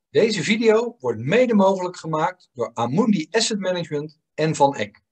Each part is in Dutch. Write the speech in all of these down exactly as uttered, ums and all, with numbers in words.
Deze video wordt mede mogelijk gemaakt door Amundi Asset Management en Van Eck.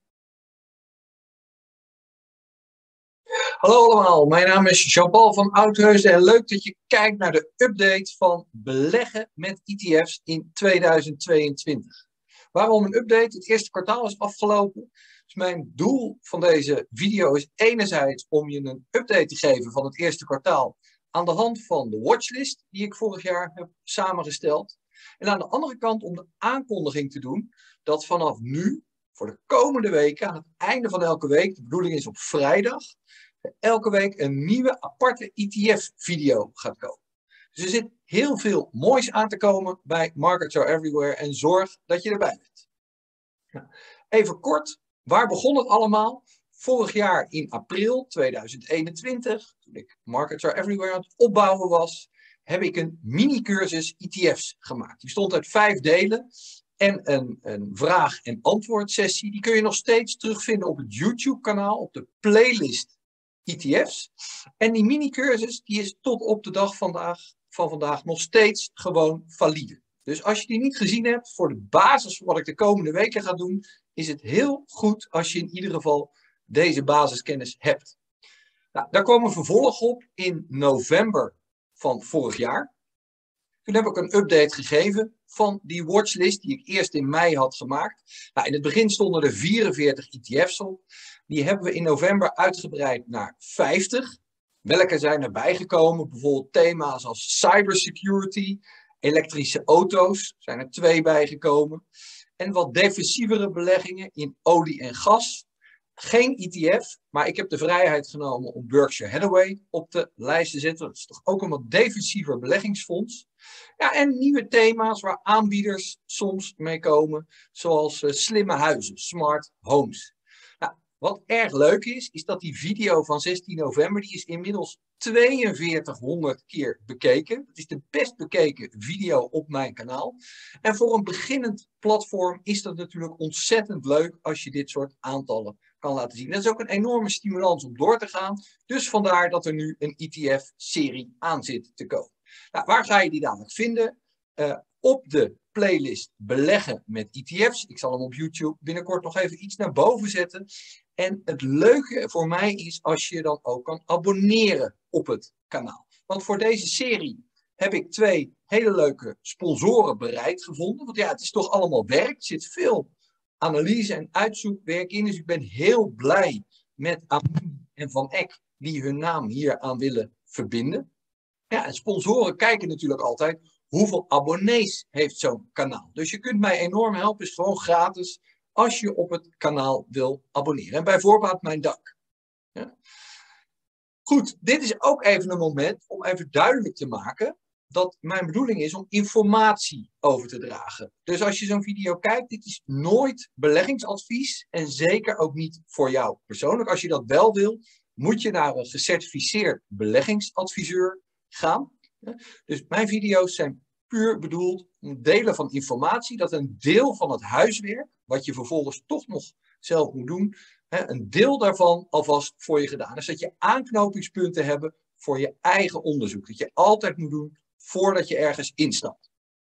Hallo allemaal, mijn naam is Jean-Paul van Oudheusden en leuk dat je kijkt naar de update van beleggen met E T F's in tweeduizend tweeëntwintig. Waarom een update? Het eerste kwartaal is afgelopen. Dus mijn doel van deze video is enerzijds om je een update te geven van het eerste kwartaal aan de hand van de watchlist die ik vorig jaar heb samengesteld. En aan de andere kant om de aankondiging te doen dat vanaf nu, voor de komende weken, aan het einde van elke week, de bedoeling is op vrijdag, elke week een nieuwe aparte E T F-video gaat komen. Dus er zit heel veel moois aan te komen bij Markets Are Everywhere en zorg dat je erbij bent. Even kort, waar begon het allemaal? Vorig jaar in april tweeduizend eenentwintig, toen ik Markets Are Everywhere aan het opbouwen was, heb ik een mini-cursus E T F's gemaakt. Die stond uit vijf delen en een, een vraag- en antwoord sessie. Die kun je nog steeds terugvinden op het YouTube-kanaal, op de playlist E T F's. En die mini-cursus die is tot op de dag vandaag, van vandaag nog steeds gewoon valide. Dus als je die niet gezien hebt, voor de basis van wat ik de komende weken ga doen, is het heel goed als je in ieder geval deze basiskennis hebt. Nou, daar kwam een vervolg op in november van vorig jaar. Toen heb ik een update gegeven van die watchlist die ik eerst in mei had gemaakt. Nou, in het begin stonden er vierenveertig E T F's op. Die hebben we in november uitgebreid naar vijftig. Welke zijn erbij gekomen? Bijvoorbeeld thema's als cybersecurity, elektrische auto's zijn er twee bijgekomen. En wat defensievere beleggingen in olie en gas. Geen E T F, maar ik heb de vrijheid genomen om Berkshire Hathaway op de lijst te zetten. Dat is toch ook een wat defensiever beleggingsfonds. Ja, en nieuwe thema's waar aanbieders soms mee komen, zoals uh, slimme huizen, smart homes. Nou, wat erg leuk is, is dat die video van zestien november, die is inmiddels tweeënveertighonderd keer bekeken. Dat is de best bekeken video op mijn kanaal. En voor een beginnend platform is dat natuurlijk ontzettend leuk als je dit soort aantallen kan laten zien. Dat is ook een enorme stimulans om door te gaan. Dus vandaar dat er nu een E T F-serie aan zit te komen. Nou, waar ga je die dadelijk vinden? Uh, op de playlist beleggen met E T F's. Ik zal hem op YouTube binnenkort nog even iets naar boven zetten. En het leuke voor mij is als je dan ook kan abonneren op het kanaal. Want voor deze serie heb ik twee hele leuke sponsoren bereid gevonden. Want ja, het is toch allemaal werk. Er zit veel analyse en uitzoekwerk in. Dus ik ben heel blij met Amundi en Van Eck die hun naam hier aan willen verbinden. Ja, en sponsoren kijken natuurlijk altijd hoeveel abonnees heeft zo'n kanaal. Dus je kunt mij enorm helpen, is gewoon gratis, als je op het kanaal wil abonneren. En bij voorbaat mijn dank. Ja. Goed, dit is ook even een moment om even duidelijk te maken dat mijn bedoeling is om informatie over te dragen. Dus als je zo'n video kijkt, dit is nooit beleggingsadvies en zeker ook niet voor jou persoonlijk. Als je dat wel wil, moet je naar een gecertificeerd beleggingsadviseur gaan. Dus mijn video's zijn puur bedoeld om delen van informatie, dat een deel van het huiswerk, wat je vervolgens toch nog zelf moet doen, een deel daarvan alvast voor je gedaan is. Dat je aanknopingspunten hebt voor je eigen onderzoek. Dat je altijd moet doen voordat je ergens instapt.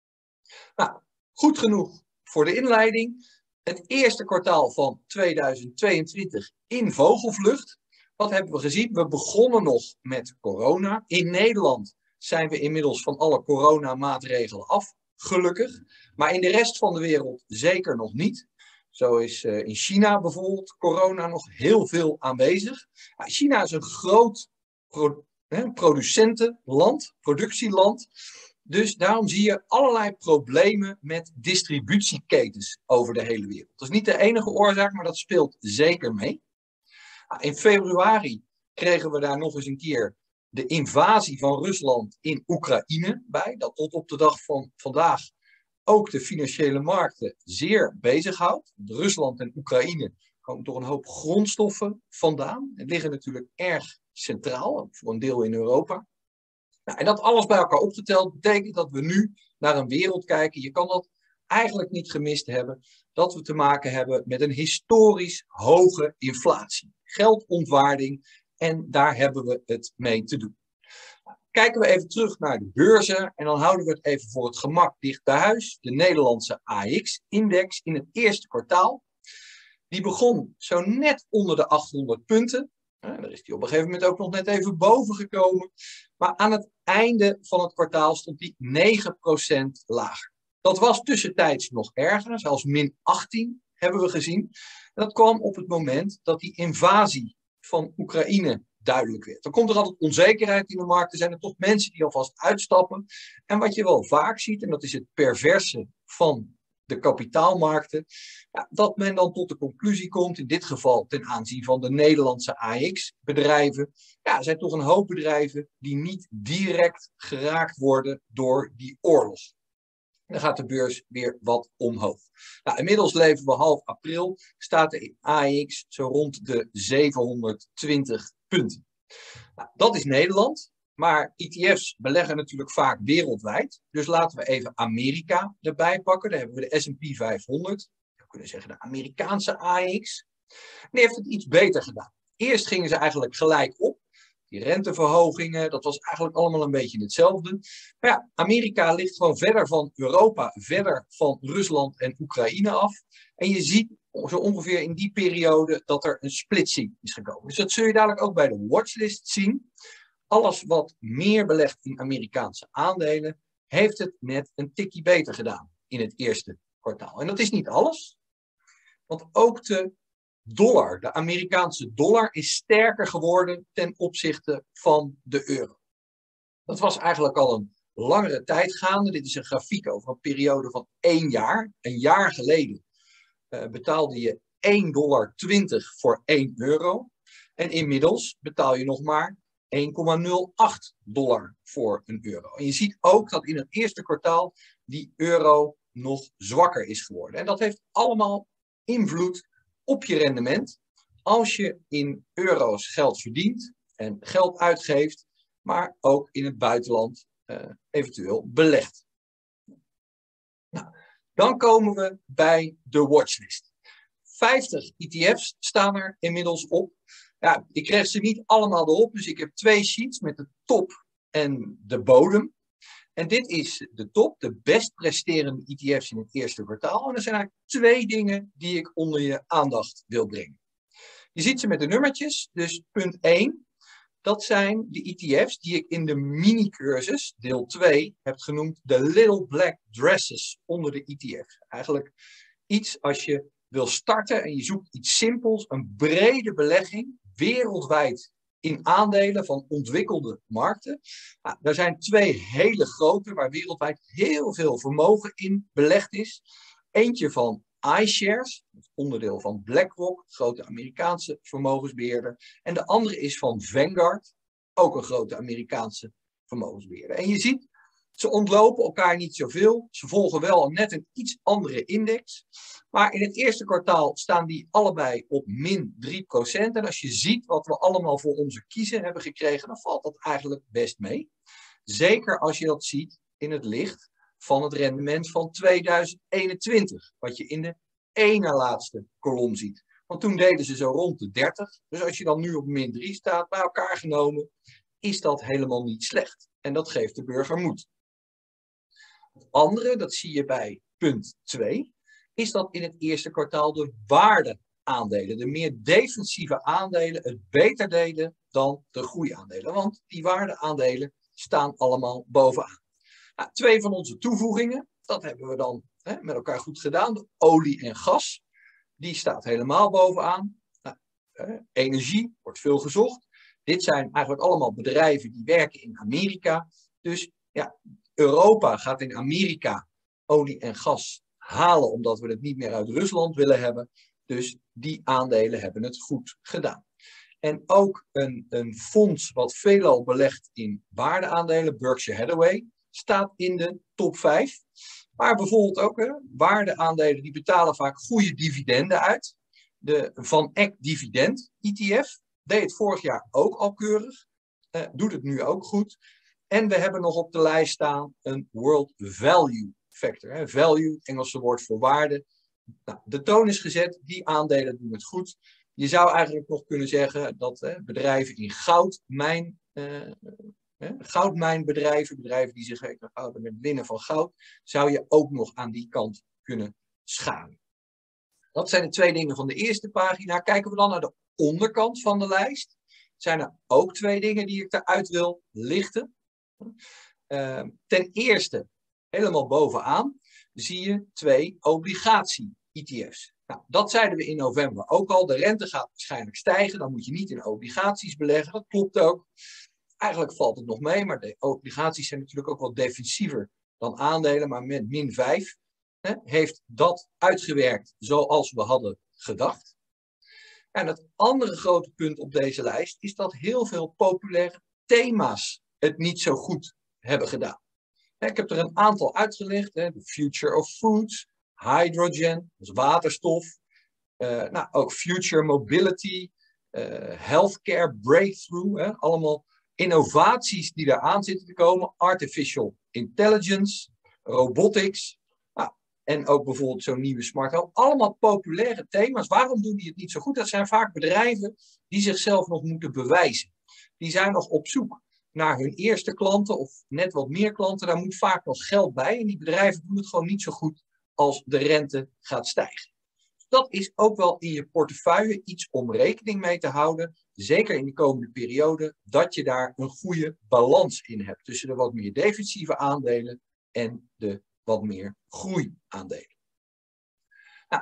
Nou, goed genoeg voor de inleiding. Het eerste kwartaal van tweeduizend tweeëntwintig in vogelvlucht. Wat hebben we gezien? We begonnen nog met corona. In Nederland zijn we inmiddels van alle coronamaatregelen af, gelukkig. Maar in de rest van de wereld zeker nog niet. Zo is uh, in China bijvoorbeeld corona nog heel veel aanwezig. Ja, China is een groot pro hè, producentenland, productieland. Dus daarom zie je allerlei problemen met distributieketens over de hele wereld. Dat is niet de enige oorzaak, maar dat speelt zeker mee. In februari kregen we daar nog eens een keer de invasie van Rusland in Oekraïne bij. Dat tot op de dag van vandaag ook de financiële markten zeer bezighoudt. Rusland en Oekraïne komen door een hoop grondstoffen vandaan. Het liggen natuurlijk erg centraal, voor een deel in Europa. Nou, en dat alles bij elkaar opgeteld betekent dat we nu naar een wereld kijken. Je kan dat eigenlijk niet gemist hebben. Dat we te maken hebben met een historisch hoge inflatie. Geldontwaarding. En daar hebben we het mee te doen. Kijken we even terug naar de beurzen en dan houden we het even voor het gemak dicht bij huis. De Nederlandse A E X-index in het eerste kwartaal. Die begon zo net onder de achthonderd punten. Nou, daar is die op een gegeven moment ook nog net even boven gekomen. Maar aan het einde van het kwartaal stond die negen procent lager. Dat was tussentijds nog erger, zelfs min achttien hebben we gezien. En dat kwam op het moment dat die invasie van Oekraïne duidelijk werd. Dan komt er altijd onzekerheid in de markt. Er zijn er toch mensen die alvast uitstappen. En wat je wel vaak ziet, en dat is het perverse van de kapitaalmarkten, ja, dat men dan tot de conclusie komt, in dit geval ten aanzien van de Nederlandse A E X-bedrijven, ja, er zijn toch een hoop bedrijven die niet direct geraakt worden door die oorlog. Dan gaat de beurs weer wat omhoog. Nou, inmiddels leven we half april, staat de A E X zo rond de zevenhonderdtwintig punten. Nou, dat is Nederland. Maar E T F's beleggen natuurlijk vaak wereldwijd. Dus laten we even Amerika erbij pakken. Daar hebben we de S en P vijfhonderd. We kunnen zeggen de Amerikaanse A E X. En die heeft het iets beter gedaan. Eerst gingen ze eigenlijk gelijk op. Die renteverhogingen, dat was eigenlijk allemaal een beetje hetzelfde. Maar ja, Amerika ligt gewoon verder van Europa, verder van Rusland en Oekraïne af. En je ziet zo ongeveer in die periode dat er een splitsing is gekomen. Dus dat zul je dadelijk ook bij de watchlist zien. Alles wat meer belegt in Amerikaanse aandelen, heeft het net een tikje beter gedaan in het eerste kwartaal. En dat is niet alles, want ook de dollar, de Amerikaanse dollar, is sterker geworden ten opzichte van de euro. Dat was eigenlijk al een langere tijd gaande. Dit is een grafiek over een periode van één jaar. Een jaar geleden uh, betaalde je één dollar twintig voor één euro. En inmiddels betaal je nog maar één komma nul acht dollar voor een euro. En je ziet ook dat in het eerste kwartaal die euro nog zwakker is geworden. En dat heeft allemaal invloed op je rendement als je in euro's geld verdient en geld uitgeeft, maar ook in het buitenland uh, eventueel belegt. Nou, dan komen we bij de watchlist. vijftig E T F's staan er inmiddels op. Ja, ik kreeg ze niet allemaal erop, dus ik heb twee sheets met de top en de bodem. En dit is de top, de best presterende E T F's in het eerste kwartaal. En er zijn eigenlijk twee dingen die ik onder je aandacht wil brengen. Je ziet ze met de nummertjes, dus punt één. Dat zijn de E T F's die ik in de mini-cursus, deel twee, heb genoemd de Little Black Dresses onder de E T F's. Eigenlijk iets als je wil starten en je zoekt iets simpels, een brede belegging, wereldwijd in aandelen van ontwikkelde markten. Nou, er zijn twee hele grote, waar wereldwijd heel veel vermogen in belegd is. Eentje van iShares, onderdeel van BlackRock, grote Amerikaanse vermogensbeheerder. En de andere is van Vanguard, ook een grote Amerikaanse vermogensbeheerder. En je ziet, ze ontlopen elkaar niet zoveel. Ze volgen wel net een iets andere index. Maar in het eerste kwartaal staan die allebei op min drie procent. En als je ziet wat we allemaal voor onze kiezen hebben gekregen, dan valt dat eigenlijk best mee. Zeker als je dat ziet in het licht van het rendement van tweeduizend eenentwintig. Wat je in de ene laatste kolom ziet. Want toen deden ze zo rond de dertig. Dus als je dan nu op min drie staat, bij elkaar genomen, is dat helemaal niet slecht. En dat geeft de burger moed. Het andere, dat zie je bij punt twee, is dat in het eerste kwartaal de waardeaandelen, de meer defensieve aandelen, het beter deden dan de groeiaandelen. Want die waardeaandelen staan allemaal bovenaan. Nou, twee van onze toevoegingen, dat hebben we dan hè, met elkaar goed gedaan. De olie en gas, die staat helemaal bovenaan. Nou, eh, energie wordt veel gezocht. Dit zijn eigenlijk allemaal bedrijven die werken in Amerika. Dus ja, Europa gaat in Amerika olie en gas halen omdat we het niet meer uit Rusland willen hebben. Dus die aandelen hebben het goed gedaan. En ook een, een fonds wat veelal belegt in waardeaandelen, Berkshire Hathaway, staat in de top vijf. Maar bijvoorbeeld ook hè, waardeaandelen die betalen vaak goede dividenden uit. De Van Eck Dividend E T F deed het vorig jaar ook al keurig. Uh, doet het nu ook goed. En we hebben nog op de lijst staan een World Value Factor. Hè. Value, het Engelse woord voor waarde. Nou, de toon is gezet, die aandelen doen het goed. Je zou eigenlijk nog kunnen zeggen dat hè, bedrijven in goud, mijn, uh, hè, goudmijnbedrijven, bedrijven die zich bezighouden met winnen van goud, zou je ook nog aan die kant kunnen scharen. Dat zijn de twee dingen van de eerste pagina. Kijken we dan naar de onderkant van de lijst. Zijn er ook twee dingen die ik eruit wil lichten. Uh, ten eerste, helemaal bovenaan, zie je twee obligatie-E T F's. Nou, dat zeiden we in november ook al. De rente gaat waarschijnlijk stijgen. Dan moet je niet in obligaties beleggen. Dat klopt ook. Eigenlijk valt het nog mee. Maar de obligaties zijn natuurlijk ook wel defensiever dan aandelen. Maar met min vijf hè, heeft dat uitgewerkt zoals we hadden gedacht. En het andere grote punt op deze lijst is dat heel veel populaire thema's het niet zo goed hebben gedaan. Ik heb er een aantal uitgelegd. Hè. The Future of Foods, Hydrogen, dus waterstof. Uh, nou, ook Future Mobility, uh, Healthcare Breakthrough. Hè. Allemaal innovaties die eraan zitten te komen. Artificial Intelligence, Robotics. Nou, en ook bijvoorbeeld zo'n nieuwe smart home. Allemaal populaire thema's. Waarom doen die het niet zo goed? Dat zijn vaak bedrijven die zichzelf nog moeten bewijzen. Die zijn nog op zoek naar hun eerste klanten of net wat meer klanten. Daar moet vaak nog geld bij. En die bedrijven doen het gewoon niet zo goed als de rente gaat stijgen. Dus dat is ook wel in je portefeuille iets om rekening mee te houden. Zeker in de komende periode. Dat je daar een goede balans in hebt. Tussen de wat meer defensieve aandelen en de wat meer groeiaandelen. Nou,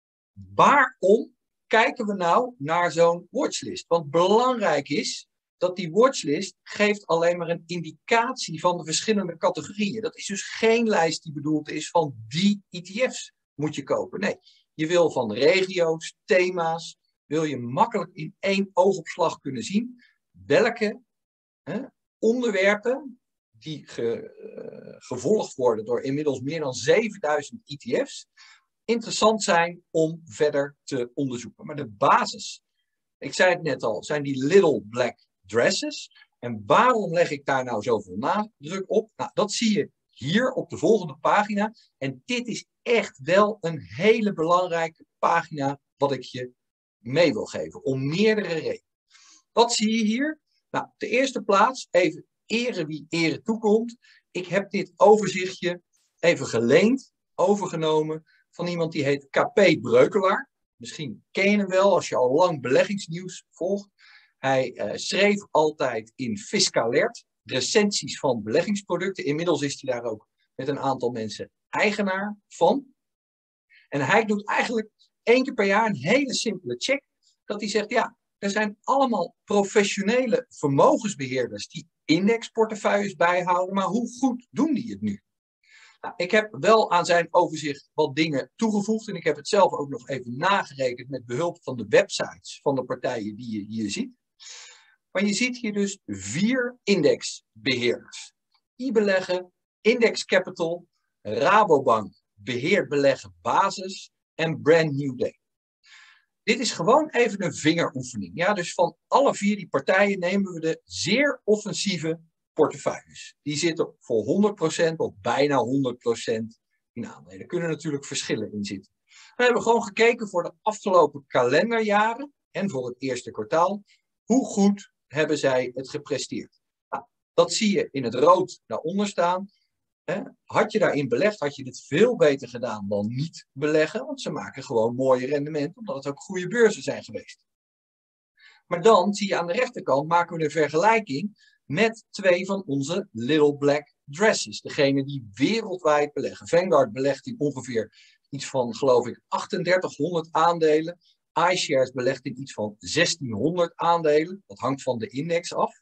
waarom kijken we nou naar zo'n watchlist? Want belangrijk is dat die watchlist geeft alleen maar een indicatie van de verschillende categorieën. Dat is dus geen lijst die bedoeld is van die E T F's moet je kopen. Nee, je wil van regio's, thema's, wil je makkelijk in één oogopslag kunnen zien welke hè, onderwerpen die ge, uh, gevolgd worden door inmiddels meer dan zevenduizend E T F's interessant zijn om verder te onderzoeken. Maar de basis, ik zei het net al, zijn die little black dresses. En waarom leg ik daar nou zoveel nadruk op? Nou, dat zie je hier op de volgende pagina. En dit is echt wel een hele belangrijke pagina wat ik je mee wil geven. Om meerdere redenen. Wat zie je hier? Nou, op de eerste plaats even ere wie ere toekomt. Ik heb dit overzichtje even geleend, overgenomen van iemand die heet K P Breukelaar. Misschien ken je hem wel als je al lang beleggingsnieuws volgt. Hij uh, schreef altijd in Fiscalert recensies van beleggingsproducten. Inmiddels is hij daar ook met een aantal mensen eigenaar van. En hij doet eigenlijk één keer per jaar een hele simpele check. Dat hij zegt, ja, er zijn allemaal professionele vermogensbeheerders die indexportefeuilles bijhouden. Maar hoe goed doen die het nu? Nou, ik heb wel aan zijn overzicht wat dingen toegevoegd. En ik heb het zelf ook nog even nagerekend met behulp van de websites van de partijen die je hier ziet. Maar je ziet hier dus vier indexbeheerders. iBeleggen, Index Capital, Rabobank, Beheerd Beleggen Basis en Brand New Day. Dit is gewoon even een vingeroefening. Ja, dus van alle vier die partijen nemen we de zeer offensieve portefeuilles. Die zitten voor honderd procent of bijna honderd procent in aandelen. Er kunnen natuurlijk verschillen in zitten. We hebben gewoon gekeken voor de afgelopen kalenderjaren en voor het eerste kwartaal. Hoe goed hebben zij het gepresteerd? Nou, dat zie je in het rood daaronder staan. Had je daarin belegd, had je het veel beter gedaan dan niet beleggen. Want ze maken gewoon mooie rendementen, omdat het ook goede beurzen zijn geweest. Maar dan zie je aan de rechterkant, maken we een vergelijking met twee van onze little black dresses. Degene die wereldwijd beleggen. Vanguard belegt in ongeveer iets van, geloof ik, drieduizendachthonderd aandelen. iShares belegt in iets van zestienhonderd aandelen. Dat hangt van de index af.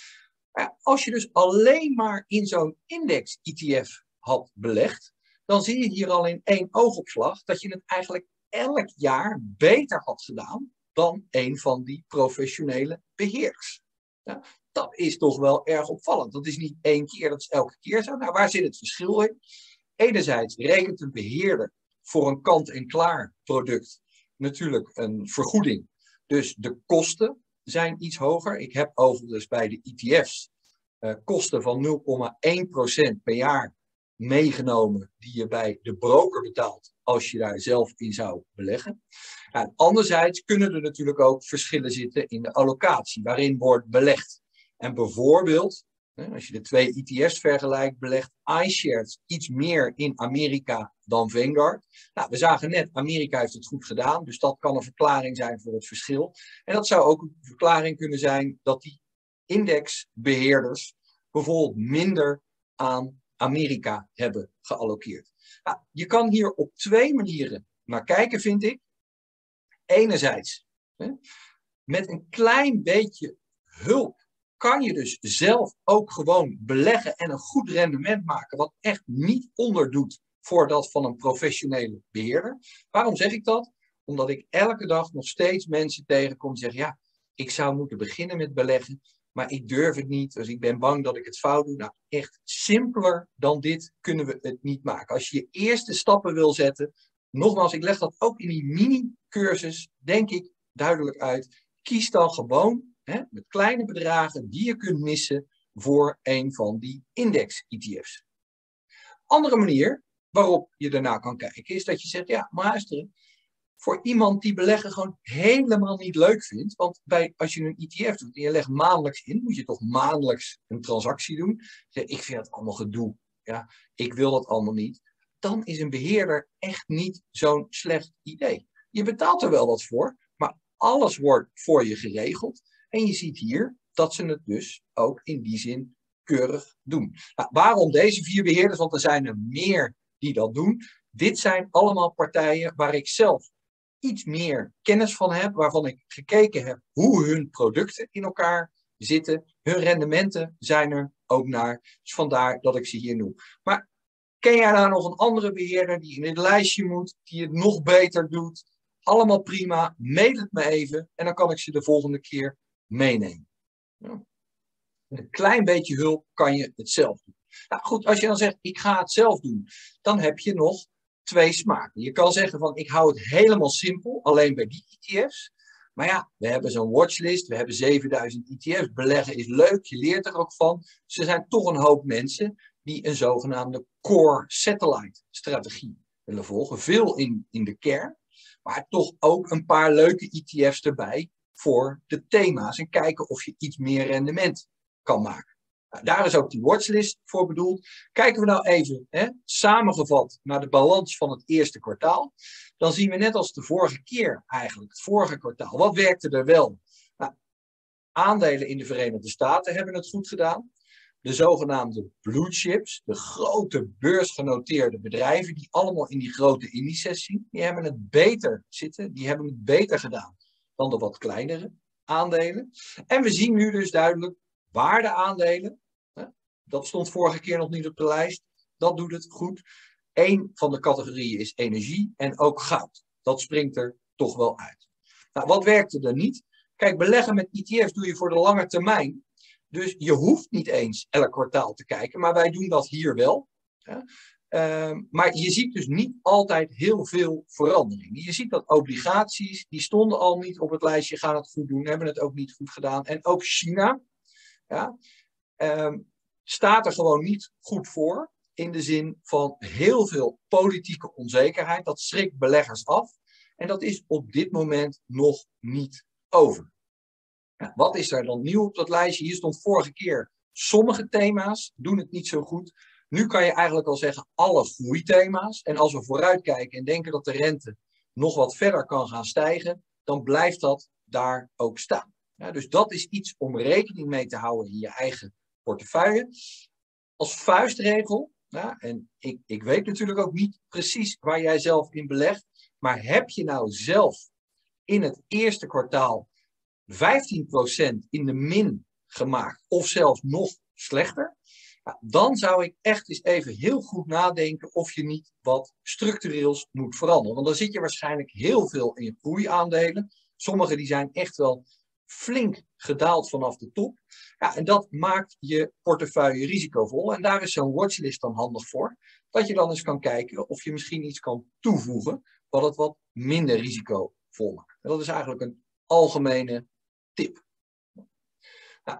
Ja, als je dus alleen maar in zo'n index-E T F had belegd, dan zie je hier al in één oogopslag dat je het eigenlijk elk jaar beter had gedaan dan een van die professionele beheerders. Ja, dat is toch wel erg opvallend. Dat is niet één keer, dat is elke keer zo. Nou, waar zit het verschil in? Enerzijds rekent een beheerder voor een kant-en-klaar product natuurlijk een vergoeding. Dus de kosten zijn iets hoger. Ik heb overigens bij de E T F's uh, kosten van nul komma één procent per jaar meegenomen die je bij de broker betaalt als je daar zelf in zou beleggen. En anderzijds kunnen er natuurlijk ook verschillen zitten in de allocatie waarin wordt belegd. En bijvoorbeeld Als je de twee E T F's vergelijkt, belegt iShares iets meer in Amerika dan Vanguard. Nou, we zagen net, Amerika heeft het goed gedaan, dus dat kan een verklaring zijn voor het verschil. En dat zou ook een verklaring kunnen zijn dat die indexbeheerders bijvoorbeeld minder aan Amerika hebben geallokeerd. Nou, je kan hier op twee manieren naar kijken, vind ik. Enerzijds, hè, met een klein beetje hulp kan je dus zelf ook gewoon beleggen en een goed rendement maken, wat echt niet onderdoet voor dat van een professionele beheerder. Waarom zeg ik dat? Omdat ik elke dag nog steeds mensen tegenkom die zeggen, ja, ik zou moeten beginnen met beleggen, maar ik durf het niet, dus ik ben bang dat ik het fout doe. Nou, echt simpeler dan dit kunnen we het niet maken. Als je je eerste stappen wil zetten, nogmaals, ik leg dat ook in die mini-cursus, denk ik, duidelijk uit. Kies dan gewoon hè, met kleine bedragen die je kunt missen voor een van die index-E T F's. Andere manier waarop je daarna kan kijken is dat je zegt, ja, maar luisteren, voor iemand die beleggen gewoon helemaal niet leuk vindt, want bij, als je een E T F doet en je legt maandelijks in, moet je toch maandelijks een transactie doen. Zeg, ik vind het allemaal gedoe, ja, ik wil dat allemaal niet. Dan is een beheerder echt niet zo'n slecht idee. Je betaalt er wel wat voor, maar alles wordt voor je geregeld. En je ziet hier dat ze het dus ook in die zin keurig doen. Nou, waarom deze vier beheerders? Want er zijn er meer die dat doen. Dit zijn allemaal partijen waar ik zelf iets meer kennis van heb, waarvan ik gekeken heb hoe hun producten in elkaar zitten. Hun rendementen zijn er ook naar. Dus vandaar dat ik ze hier noem. Maar ken jij nou nog een andere beheerder die in dit lijstje moet, die het nog beter doet? Allemaal prima, mail het me even en dan kan ik ze de volgende keer meenemen. Ja. Met een klein beetje hulp kan je het zelf doen. Nou goed, als je dan zegt, ik ga het zelf doen, dan heb je nog twee smaken. Je kan zeggen van, ik hou het helemaal simpel, alleen bij die E T F's. Maar ja, we hebben zo'n watchlist, we hebben zevenduizend E T F's. Beleggen is leuk, je leert er ook van. Dus er zijn toch een hoop mensen die een zogenaamde core satellite strategie willen volgen. Veel in, in de kern, maar toch ook een paar leuke E T F's erbij voor de thema's. En kijken of je iets meer rendement kan maken. Nou, daar is ook die watchlist voor bedoeld. Kijken we nou even hè, samengevat naar de balans van het eerste kwartaal. Dan zien we net als de vorige keer eigenlijk, het vorige kwartaal. Wat werkte er wel? Nou, aandelen in de Verenigde Staten hebben het goed gedaan. De zogenaamde blue chips, de grote beursgenoteerde bedrijven die allemaal in die grote indices zien, die hebben het beter zitten, die hebben het beter gedaan dan de wat kleinere aandelen. En we zien nu dus duidelijk waardeaandelen, hè, dat stond vorige keer nog niet op de lijst, dat doet het goed. Eén van de categorieën is energie en ook goud. Dat springt er toch wel uit. Nou, wat werkte er niet? Kijk, beleggen met E T F's doe je voor de lange termijn. Dus je hoeft niet eens elk kwartaal te kijken, maar wij doen dat hier wel. Ja. Uh, maar je ziet dus niet altijd heel veel veranderingen. Je ziet dat obligaties, die stonden al niet op het lijstje, gaan het goed doen, hebben het ook niet goed gedaan. En ook China ja, uh, staat er gewoon niet goed voor, in de zin van heel veel politieke onzekerheid. Dat schrikt beleggers af en dat is op dit moment nog niet over. Ja, wat is er dan nieuw op dat lijstje? Hier stond vorige keer, sommige thema's doen het niet zo goed. Nu kan je eigenlijk al zeggen, alle groeithema's. En als we vooruitkijken en denken dat de rente nog wat verder kan gaan stijgen, dan blijft dat daar ook staan. Ja, dus dat is iets om rekening mee te houden in je eigen portefeuille. Als vuistregel, ja, en ik, ik weet natuurlijk ook niet precies waar jij zelf in belegt, maar heb je nou zelf in het eerste kwartaal vijftien procent in de min gemaakt of zelfs nog slechter, nou, dan zou ik echt eens even heel goed nadenken of je niet wat structureels moet veranderen. Want dan zit je waarschijnlijk heel veel in groeiaandelen. Sommige die zijn echt wel flink gedaald vanaf de top. Ja, en dat maakt je portefeuille risicovol. En daar is zo'n watchlist dan handig voor. Dat je dan eens kan kijken of je misschien iets kan toevoegen wat het wat minder risicovol maakt. En dat is eigenlijk een algemene tip. Nou,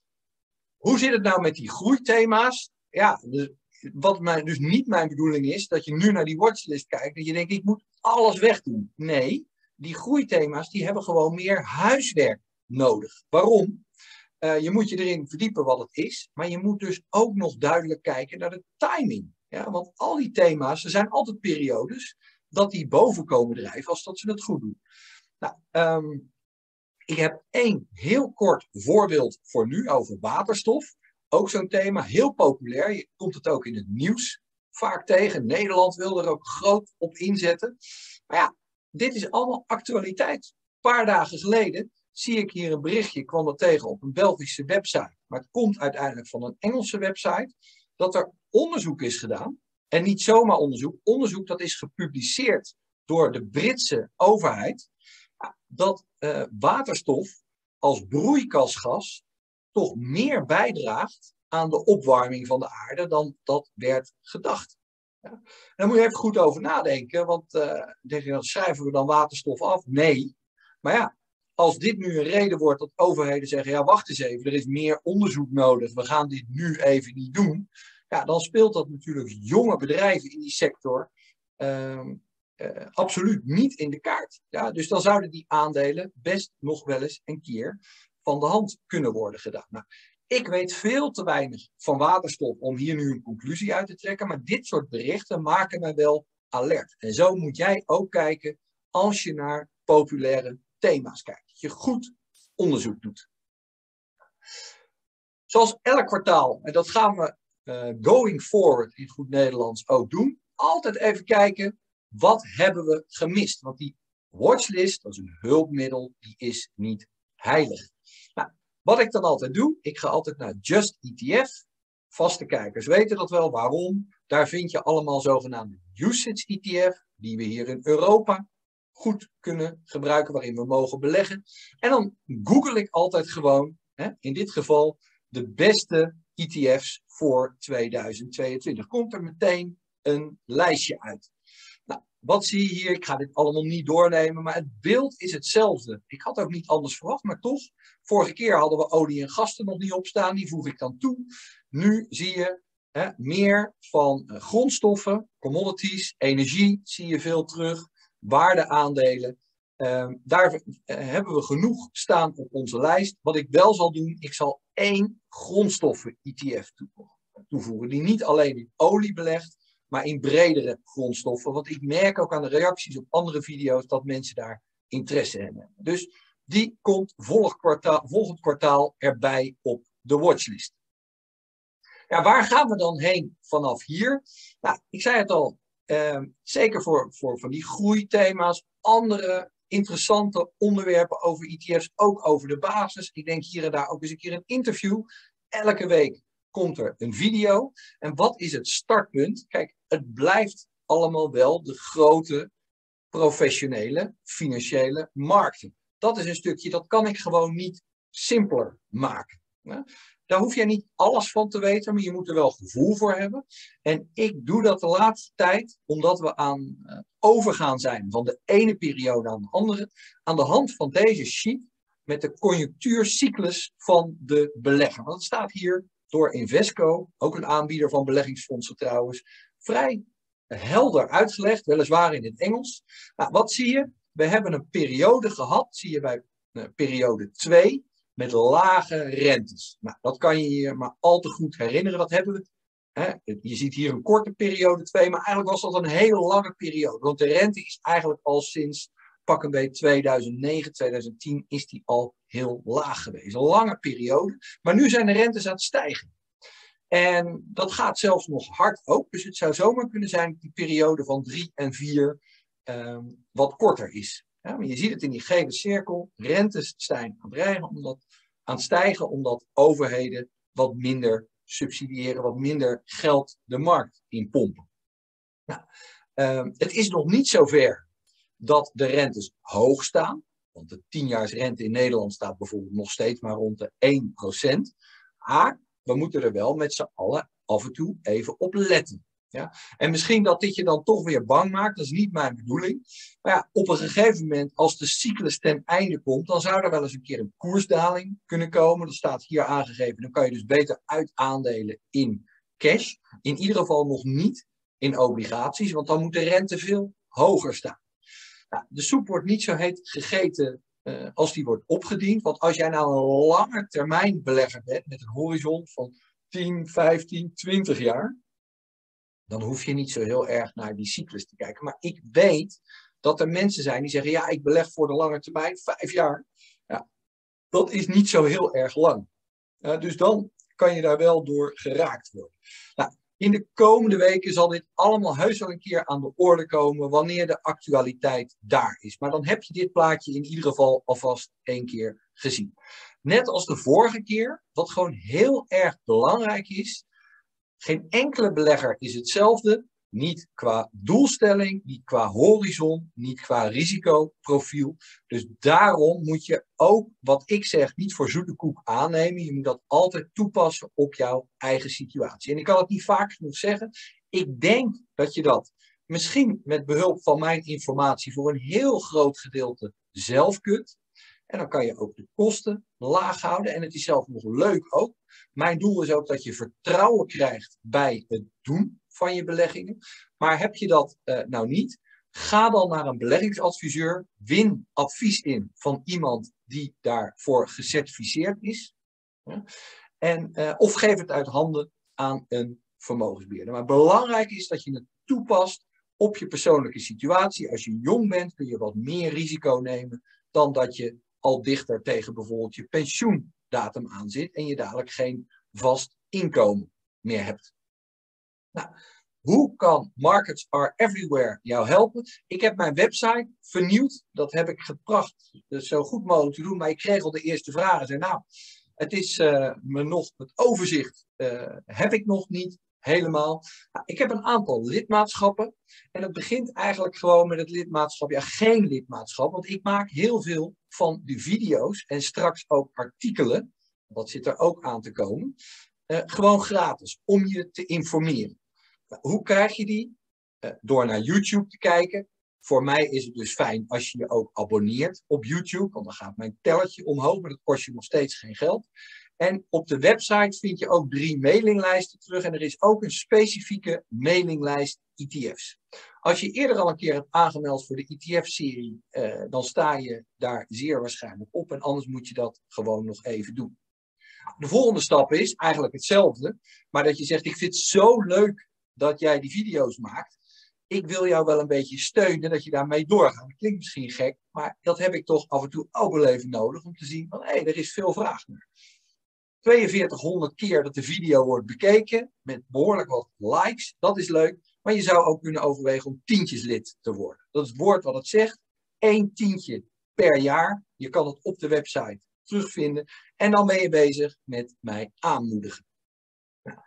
hoe zit het nou met die groeithema's? Ja, dus wat mijn, dus niet mijn bedoeling is, dat je nu naar die watchlist kijkt, dat je denkt, ik moet alles wegdoen. Nee, die groeithema's die hebben gewoon meer huiswerk nodig. Waarom? Uh, je moet je erin verdiepen wat het is. Maar je moet dus ook nog duidelijk kijken naar de timing. Ja, want al die thema's, er zijn altijd periodes dat die boven komen drijven als dat ze het goed doen. Nou, um, ik heb één heel kort voorbeeld voor nu over waterstof. Ook zo'n thema, heel populair. Je komt het ook in het nieuws vaak tegen. Nederland wil er ook groot op inzetten. Maar ja, dit is allemaal actualiteit. Een paar dagen geleden zie ik hier een berichtje, ik kwam dat tegen op een Belgische website. Maar het komt uiteindelijk van een Engelse website. Dat er onderzoek is gedaan. En niet zomaar onderzoek. Onderzoek dat is gepubliceerd door de Britse overheid. Dat uh, waterstof als broeikasgas toch meer bijdraagt aan de opwarming van de aarde dan dat werd gedacht. Ja. Daar moet je even goed over nadenken, want uh, denk je, dan schrijven we dan waterstof af? Nee. Maar ja, als dit nu een reden wordt dat overheden zeggen, ja wacht eens even, er is meer onderzoek nodig, we gaan dit nu even niet doen. Ja, dan speelt dat natuurlijk jonge bedrijven in die sector uh, uh, absoluut niet in de kaart. Ja, dus dan zouden die aandelen best nog wel eens een keer van de hand kunnen worden gedaan. Nou, ik weet veel te weinig van waterstof om hier nu een conclusie uit te trekken, maar dit soort berichten maken mij wel alert. En zo moet jij ook kijken als je naar populaire thema's kijkt. Dat je goed onderzoek doet. Zoals elk kwartaal, en dat gaan we uh, going forward in goed Nederlands ook doen, altijd even kijken, wat hebben we gemist? Want die watchlist, dat is een hulpmiddel, die is niet heilig. Nou, wat ik dan altijd doe, ik ga altijd naar Just E T F. Vaste kijkers weten dat wel, waarom. Daar vind je allemaal zogenaamde usage E T F, die we hier in Europa goed kunnen gebruiken, waarin we mogen beleggen. En dan google ik altijd gewoon, hè, in dit geval, de beste E T F's voor tweeduizend tweeëntwintig. Komt er meteen een lijstje uit. Nou, wat zie je hier? Ik ga dit allemaal niet doornemen, maar het beeld is hetzelfde. Ik had ook niet anders verwacht, maar toch. Vorige keer hadden we olie en gas er nog niet op staan, die voeg ik dan toe. Nu zie je hè, meer van uh, grondstoffen, commodities, energie zie je veel terug, waardeaandelen. Uh, daar uh, hebben we genoeg staan op onze lijst. Wat ik wel zal doen, ik zal één grondstoffen-E T F toevoegen, die niet alleen in olie belegt, maar in bredere grondstoffen. Want ik merk ook aan de reacties op andere video's dat mensen daar interesse in hebben. Dus die komt volgend kwartaal, volgend kwartaal erbij op de watchlist. Ja, waar gaan we dan heen vanaf hier? Nou, ik zei het al, eh, zeker voor, voor van die groeithema's, andere interessante onderwerpen over E T F's, ook over de basis. Ik denk hier en daar ook eens een keer een interview. Elke week komt er een video. En wat is het startpunt? Kijk, het blijft allemaal wel de grote professionele financiële markten. Dat is een stukje, dat kan ik gewoon niet simpeler maken. Ja? Daar hoef je niet alles van te weten, maar je moet er wel gevoel voor hebben. En ik doe dat de laatste tijd, omdat we aan uh, overgaan zijn van de ene periode aan de andere, aan de hand van deze sheet met de conjunctuurcyclus van de belegger. Want het staat hier door Invesco, ook een aanbieder van beleggingsfondsen trouwens, vrij helder uitgelegd, weliswaar in het Engels. Nou, wat zie je? We hebben een periode gehad, zie je bij uh, periode twee, met lage rentes. Nou, dat kan je je maar al te goed herinneren, dat hebben we. Hè? Je ziet hier een korte periode twee, maar eigenlijk was dat een hele lange periode. Want de rente is eigenlijk al sinds pak een beetje tweeduizend negen, tweeduizend tien is die al heel laag geweest. Een lange periode, maar nu zijn de rentes aan het stijgen. En dat gaat zelfs nog hard ook. Dus het zou zomaar kunnen zijn dat die periode van drie en vier um, wat korter is. Ja, maar je ziet het in die gele cirkel. Rentes zijn aan het, rijden, omdat, aan het stijgen omdat overheden wat minder subsidiëren, wat minder geld de markt inpompen. Nou, um, het is nog niet zover dat de rentes hoog staan. Want de tienjaarsrente in Nederland staat bijvoorbeeld nog steeds maar rond de één procent. Maar we moeten er wel met z'n allen af en toe even op letten. Ja? En misschien dat dit je dan toch weer bang maakt, dat is niet mijn bedoeling. Maar ja, op een gegeven moment, als de cyclus ten einde komt, dan zou er wel eens een keer een koersdaling kunnen komen. Dat staat hier aangegeven. Dan kan je dus beter uit aandelen in cash. In ieder geval nog niet in obligaties, want dan moet de rente veel hoger staan. Nou, de soep wordt niet zo heet gegeten uh, als die wordt opgediend. Want als jij nou een lange termijn belegger bent met een horizon van tien, vijftien, twintig jaar, dan hoef je niet zo heel erg naar die cyclus te kijken. Maar ik weet dat er mensen zijn die zeggen, ja, ik beleg voor de lange termijn, vijf jaar. Ja, dat is niet zo heel erg lang. Uh, dus dan kan je daar wel door geraakt worden. Nou, in de komende weken zal dit allemaal heus wel een keer aan de orde komen wanneer de actualiteit daar is. Maar dan heb je dit plaatje in ieder geval alvast één keer gezien. Net als de vorige keer, wat gewoon heel erg belangrijk is, geen enkele belegger is hetzelfde. Niet qua doelstelling, niet qua horizon, niet qua risicoprofiel. Dus daarom moet je ook, wat ik zeg, niet voor zoete koek aannemen. Je moet dat altijd toepassen op jouw eigen situatie. En ik kan het niet vaak genoeg zeggen. Ik denk dat je dat misschien met behulp van mijn informatie voor een heel groot gedeelte zelf kunt. En dan kan je ook de kosten laag houden. En het is zelf nog leuk ook. Mijn doel is ook dat je vertrouwen krijgt bij het doen van je beleggingen. Maar heb je dat uh, nou niet? Ga dan naar een beleggingsadviseur. Win advies in van iemand die daarvoor gecertificeerd is. Ja. En, uh, of geef het uit handen aan een vermogensbeheerder. Maar belangrijk is dat je het toepast op je persoonlijke situatie. Als je jong bent kun je wat meer risico nemen dan dat je al dichter tegen bijvoorbeeld je pensioendatum aan zit en je dadelijk geen vast inkomen meer hebt. Nou, hoe kan Markets Are Everywhere jou helpen? Ik heb mijn website vernieuwd. Dat heb ik getracht dus zo goed mogelijk te doen. Maar ik kreeg al de eerste vragen. Zei, nou, het is uh, me nog, het overzicht uh, heb ik nog niet helemaal. Nou, ik heb een aantal lidmaatschappen. En het begint eigenlijk gewoon met het lidmaatschap. Ja, geen lidmaatschap. Want ik maak heel veel van de video's. En straks ook artikelen. Dat zit er ook aan te komen. Uh, gewoon gratis. Om je te informeren. Hoe krijg je die? Uh, door naar YouTube te kijken. Voor mij is het dus fijn als je je ook abonneert op YouTube. Want dan gaat mijn tellertje omhoog. Maar dat kost je nog steeds geen geld. En op de website vind je ook drie mailinglijsten terug. En er is ook een specifieke mailinglijst E T F's. Als je eerder al een keer hebt aangemeld voor de E T F-serie. Uh, dan sta je daar zeer waarschijnlijk op. En anders moet je dat gewoon nog even doen. De volgende stap is eigenlijk hetzelfde. Maar dat je zegt, ik vind het zo leuk dat jij die video's maakt. Ik wil jou wel een beetje steunen dat je daarmee doorgaat. Dat klinkt misschien gek, maar dat heb ik toch af en toe ook wel even nodig. Om te zien van, hé, hey, er is veel vraag naar. tweeënveertighonderd keer dat de video wordt bekeken. Met behoorlijk wat likes. Dat is leuk. Maar je zou ook kunnen overwegen om tientjeslid te worden. Dat is het woord wat het zegt. Eén tientje per jaar. Je kan het op de website terugvinden. En dan ben je bezig met mij aanmoedigen. Nou,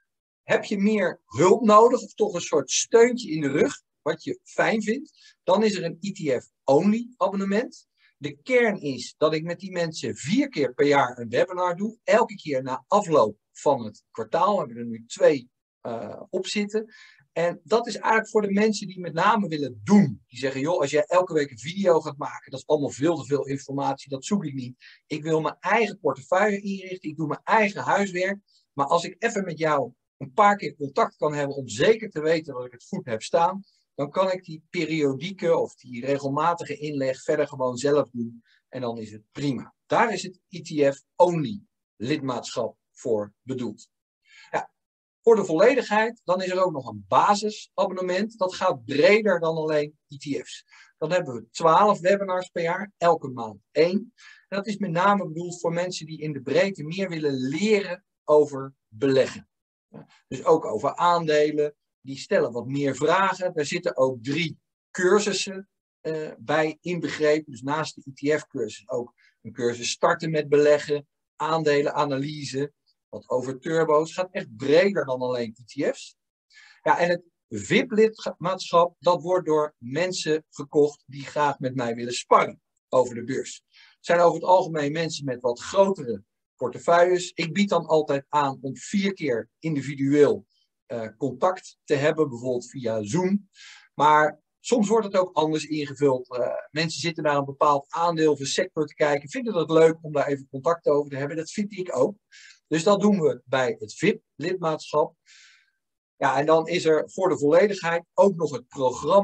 heb je meer hulp nodig of toch een soort steuntje in de rug, wat je fijn vindt, dan is er een E T F-only abonnement. De kern is dat ik met die mensen vier keer per jaar een webinar doe. Elke keer na afloop van het kwartaal. We hebben er nu twee uh, op zitten. En dat is eigenlijk voor de mensen die met name willen doen. Die zeggen, joh, als jij elke week een video gaat maken, dat is allemaal veel te veel informatie, dat zoek ik niet. Ik wil mijn eigen portefeuille inrichten, ik doe mijn eigen huiswerk. Maar als ik even met jou een paar keer contact kan hebben om zeker te weten dat ik het goed heb staan, dan kan ik die periodieke of die regelmatige inleg verder gewoon zelf doen. En dan is het prima. Daar is het E T F-only lidmaatschap voor bedoeld. Ja. Voor de volledigheid, dan is er ook nog een basisabonnement. Dat gaat breder dan alleen E T F's. Dan hebben we twaalf webinars per jaar, elke maand één. En dat is met name bedoeld voor mensen die in de breedte meer willen leren over beleggen. Dus ook over aandelen. Die stellen wat meer vragen. Daar zitten ook drie cursussen uh, bij inbegrepen. Dus naast de E T F-cursus ook een cursus starten met beleggen, aandelenanalyse. Wat over turbo's. Gaat echt breder dan alleen E T F's. Ja, en het V I P-lidmaatschap, dat wordt door mensen gekocht die graag met mij willen sparren over de beurs. Het zijn over het algemeen mensen met wat grotere portefeuilles. Ik bied dan altijd aan om vier keer individueel uh, contact te hebben, bijvoorbeeld via Zoom. Maar soms wordt het ook anders ingevuld. Uh, mensen zitten naar een bepaald aandeel of een sector te kijken, vinden het leuk om daar even contact over te hebben. Dat vind ik ook. Dus dat doen we bij het V I P-lidmaatschap. Ja, en dan is er voor de volledigheid ook nog het programma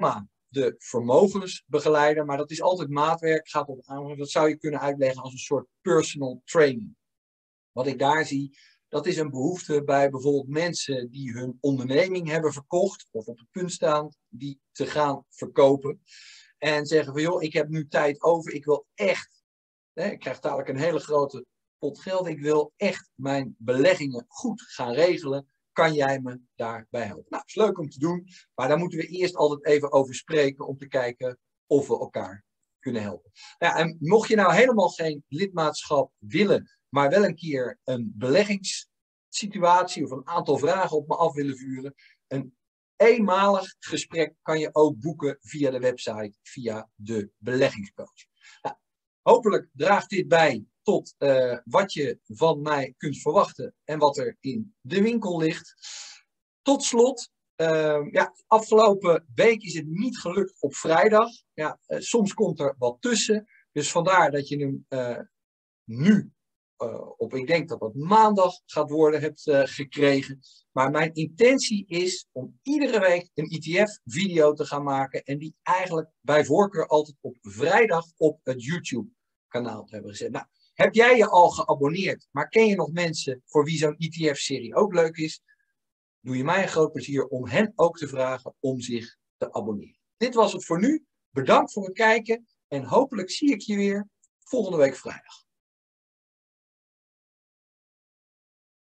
de vermogensbegeleider, maar dat is altijd maatwerk, gaat op aan. Dat zou je kunnen uitleggen als een soort personal training. Wat ik daar zie, dat is een behoefte bij bijvoorbeeld mensen die hun onderneming hebben verkocht of op het punt staan die te gaan verkopen. En zeggen van joh, ik heb nu tijd over, ik wil echt, hè, ik krijg dadelijk een hele grote pot geld, ik wil echt mijn beleggingen goed gaan regelen. Kan jij me daarbij helpen? Nou, is leuk om te doen, maar daar moeten we eerst altijd even over spreken om te kijken of we elkaar kunnen helpen. Nou, en mocht je nou helemaal geen lidmaatschap willen, maar wel een keer een beleggingssituatie of een aantal vragen op me af willen vuren, een eenmalig gesprek kan je ook boeken via de website, via de beleggingscoach. Nou, hopelijk draagt dit bij tot uh, wat je van mij kunt verwachten en wat er in de winkel ligt. Tot slot, uh, ja, afgelopen week is het niet gelukt op vrijdag. Ja, uh, soms komt er wat tussen, dus vandaar dat je hem uh, nu uh, op, ik denk dat het maandag gaat worden, hebt uh, gekregen. Maar mijn intentie is om iedere week een E T F-video te gaan maken en die eigenlijk bij voorkeur altijd op vrijdag op het YouTube-kanaal te hebben gezet. Nou, heb jij je al geabonneerd, maar ken je nog mensen voor wie zo'n E T F-serie ook leuk is? Doe je mij een groot plezier om hen ook te vragen om zich te abonneren. Dit was het voor nu. Bedankt voor het kijken en hopelijk zie ik je weer volgende week vrijdag.